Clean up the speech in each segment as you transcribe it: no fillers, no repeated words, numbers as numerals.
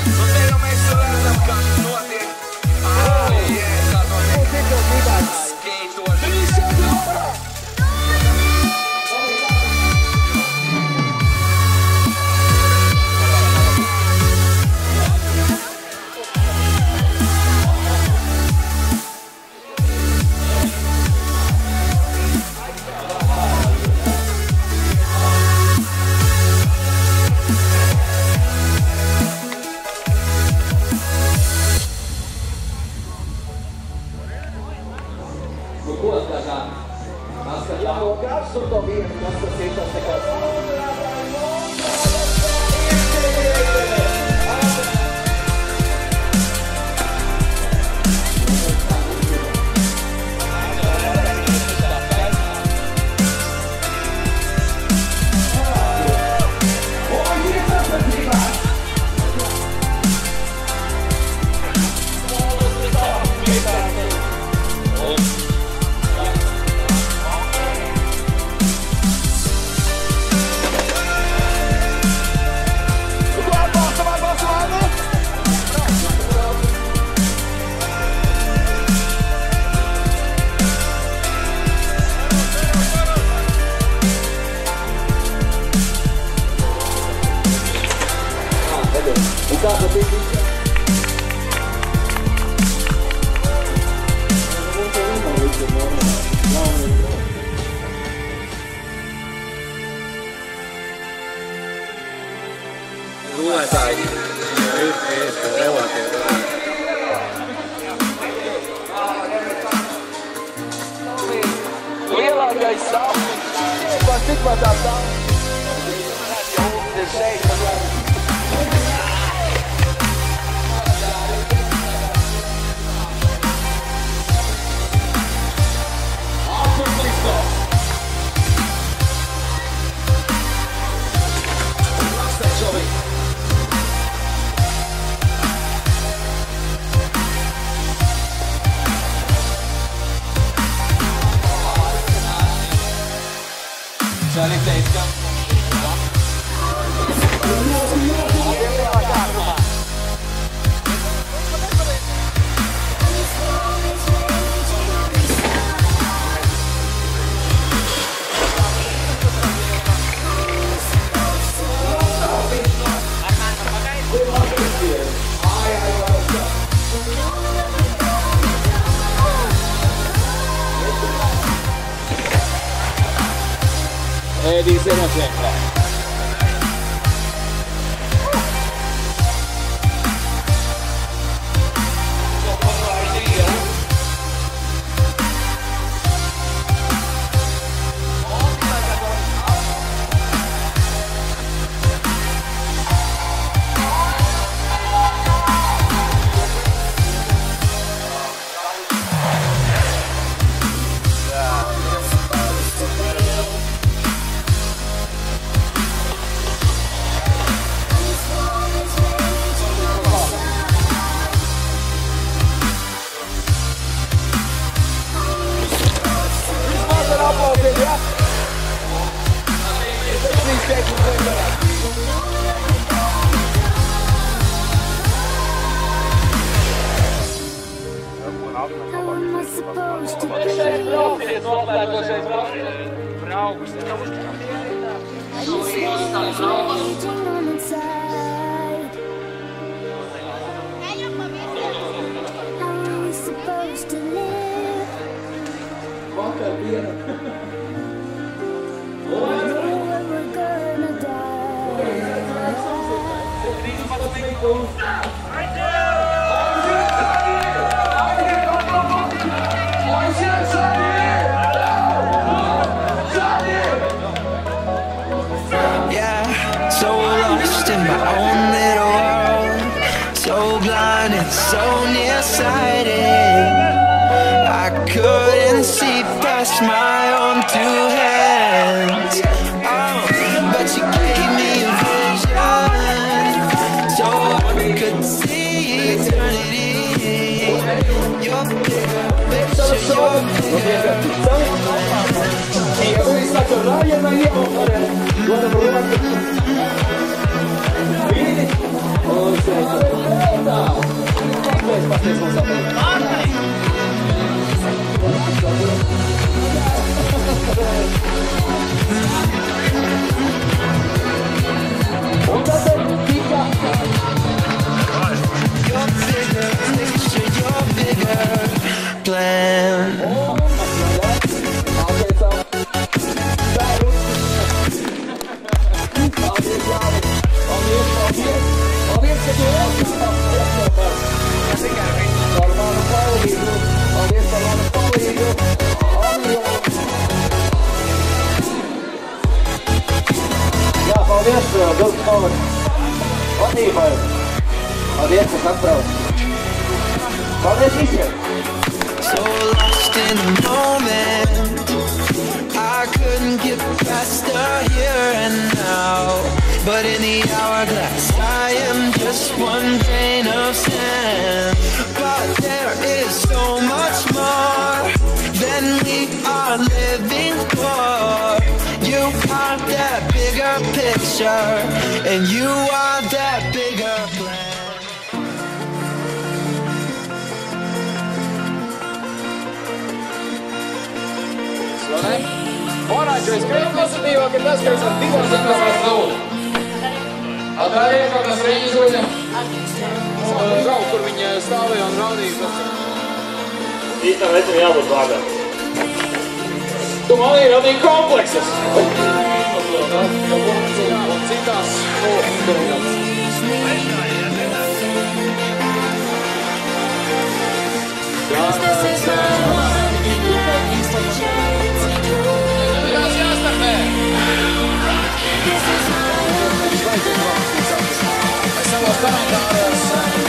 Abbiamo Gassuto via il nostro 100 secondi. Due sai, Sale testa. E dice no c'entra. So nearsighted, I couldn't see past my own two hands. Oh, but you gave me a vision, so I could see eternity. Your picture, your Guarda, Normālu palīgu, paldies par manu palīgu. Jā, paldies, Durgas Kalvas vadībai. Paldies, kas atbrauc. Paldies visiem! So lost in the moment, I couldn't get past the here and now. But in the hourglass, I am just one grain of sand. But there is so much more than we are living for. You are that bigger picture, and you are that bigger plan. Monāķis kriet pozitīvāk ir tas, ka esam divos zemēs zaudē. Tā iekārtas reizes uzņem kaut kur viņa stāvēja un raudīja. Īstam vecam jābūt vārdām. Tu man ir radīgi komplekses. Citās nogalās. Savos komentāros,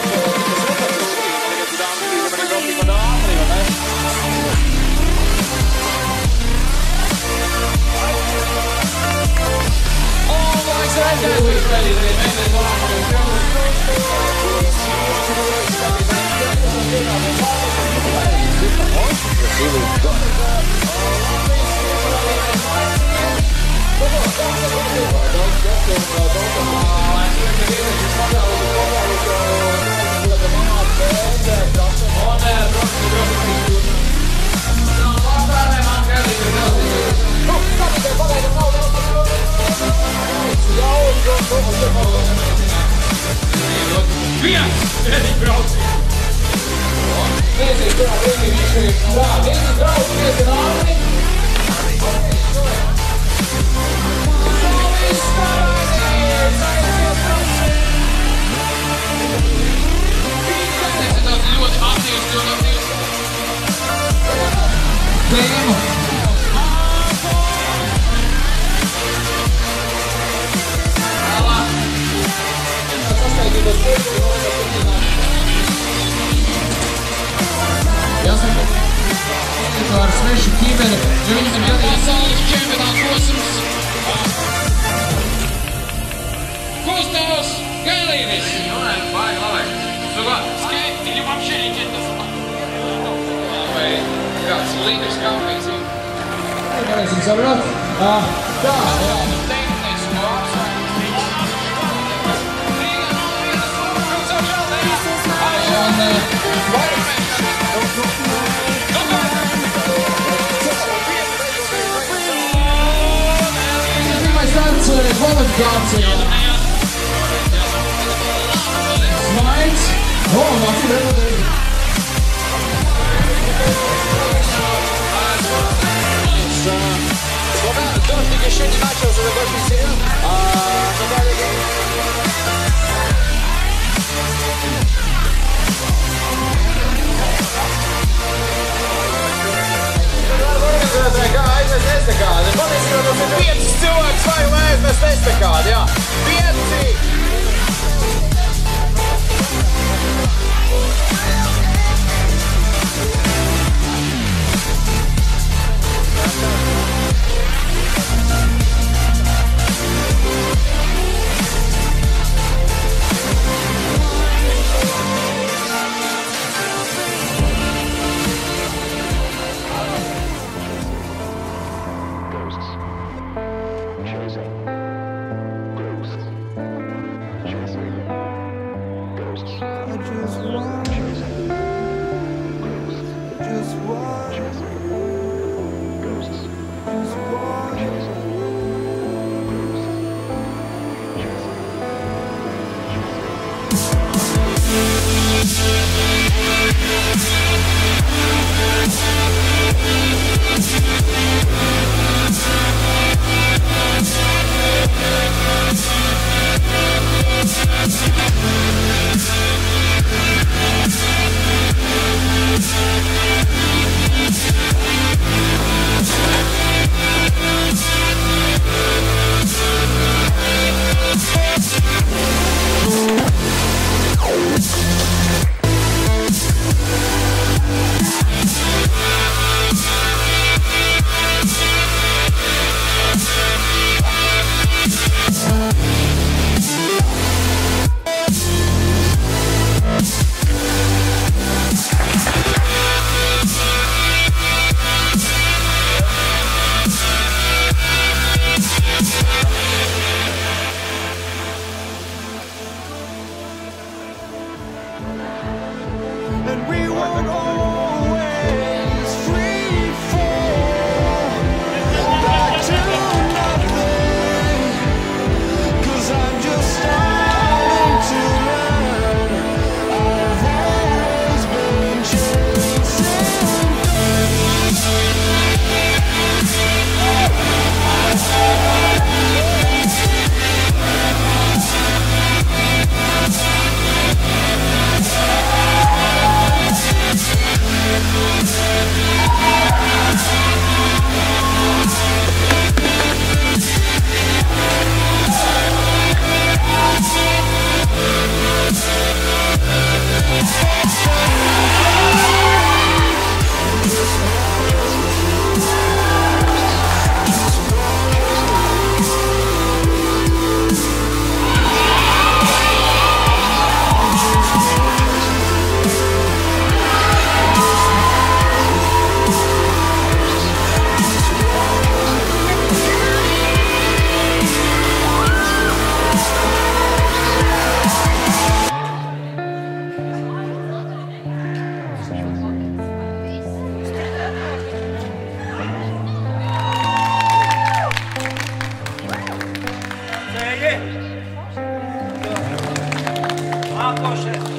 ar svešu ķīberi, jo viņam ir pasaules čempionāts posms. Gustavs Galīnis. Skaitīgi вообще не ķētas. Vai kāds līderis kampējs. Varēsim saprast. Tā. Tehnisko kvalifikācija. Smaids. Vāci redodīgi. Дождик еще не начался, закончился. Kā aizvest estakādi. Patiesībā tas ir 5 cilvēks vajag, lai aizvest estakādi, jā. 5! and we won't always free fall back to nothing, 'cause I'm just starting to learn I've always been chasing. A proszę.